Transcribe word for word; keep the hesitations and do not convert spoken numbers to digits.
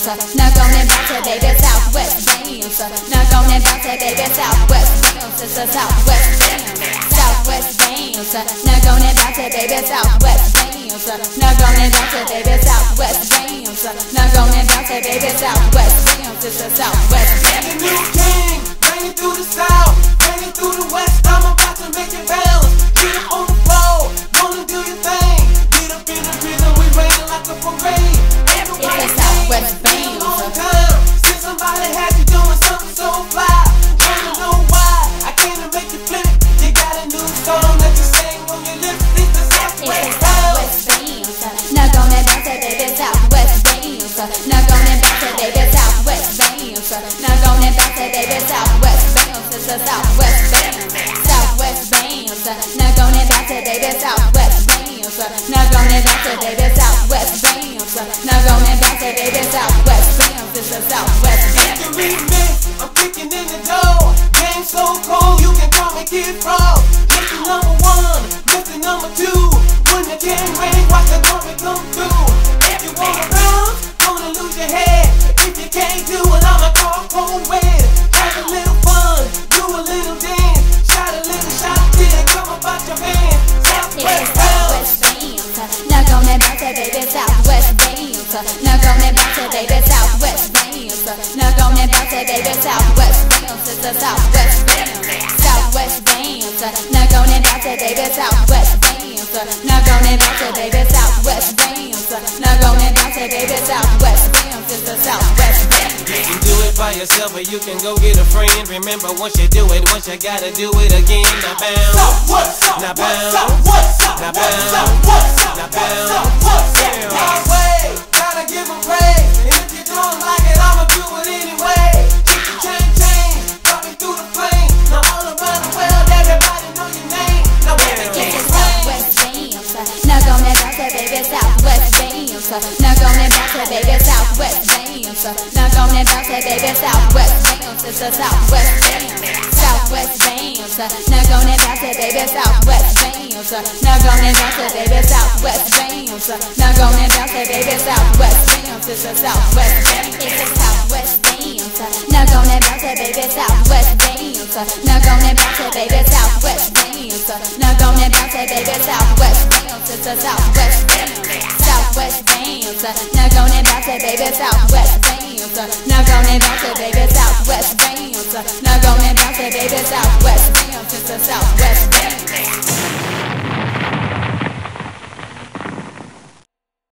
bounce. Now go and bounce it, baby, southwest bounce. Now go and bounce it, baby, southwest bounce. It's a southwest bounce, southwest bounce. Now go and bounce it, baby, southwest bounce. Now go and bounce it, baby, southwest bounce. Now go and bounce it, baby, southwest bounce. It's a southwest bounce. The new king, bringing through the south, bringing through the west. I'm about to make it bounce. Get up on the floor, wanna do your thing. Get up in the rhythm, we raining like a parade. Everybody it's a southwest bounce. Been a long time since somebody had you doing something so fly. Wanna know why? I came to make you flip it. You got a new song that you sing on your lips. It's the southwest bounce. Now go and bounce it, baby, southwest bounce. Now go and bounce it, baby, southwest bounce. Now go and bounce it, baby, southwest bounce. It's a southwest bounce, southwest bounce. Now go and bounce it, baby, southwest bounce. Now go and bounce it, baby, southwest bounce. Now go and bounce it, baby, southwest bounce. It's a southwest bounce. The remix, I'm kicking in the door. Game so cold, you can call me Kid Frog. Mister number one, Mister number two. When the game rain, watch the glory come through. If you wanna bounce, gonna lose your head. If you can't do it, I'ma call cold red. Have a little fun, do a little dance. Shot a little shot till they come about your hand. Southwest bounce. Now go and bounce it, baby, southwest bounce. Now go and bounce it, baby, southwest bounce. Now go and bounce it, baby, southwest bounce. It's a southwest bounce, southwest bounce. Now go and bounce it, baby, southwest bounce. Now go and bounce it, baby, southwest bounce. Now go and bounce it, baby, southwest bounce. It's a southwest bounce. You can do it by yourself or you can go get a friend. Remember, once you do it, once you gotta do it again. Now bounce, now bounce, now bounce, now bounce, my way, gotta give them praise. And if you don't like it, I'ma do it anyway. Keep the chain chain, drop me through the flame. Now all around the world, everybody know your name. Now when the It's game a southwest bounce. Now go and bounce it, baby, southwest bounce. Now go and bounce it, baby, southwest bounce. Now go and bounce it, baby, southwest bounce. It's a southwest bounce, southwest bounce. Now go and bounce it, baby, southwest bounce. Now go and bounce it, baby, southwest bounce. Now go and bounce it, baby, southwest bounce. It's a southwest bounce. It's a southwest bounce. Now go and bounce it, baby, southwest bounce. Now go and bounce it, baby, southwest bounce. Now go and bounce it, baby, southwest bounce. It's a southwest bounce, southwest bounce. Now go and bounce it, baby, southwest bounce. Now go and bounce it, baby, southwest bounce. Now go and bounce it, baby, southwest